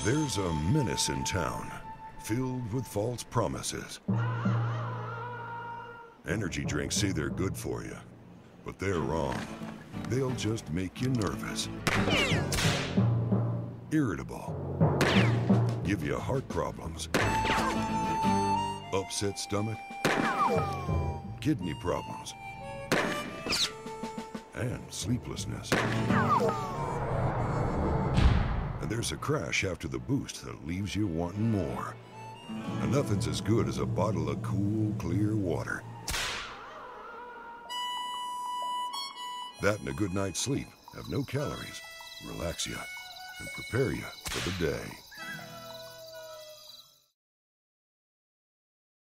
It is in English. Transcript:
There's a menace in town, filled with false promises. Energy drinks say they're good for you, but they're wrong. They'll just make you nervous, irritable, give you heart problems, upset stomach, kidney problems, and sleeplessness. And there's a crash after the boost that leaves you wanting more. And nothing's as good as a bottle of cool, clear water. That and a good night's sleep have no calories, relax you, and prepare you for the day.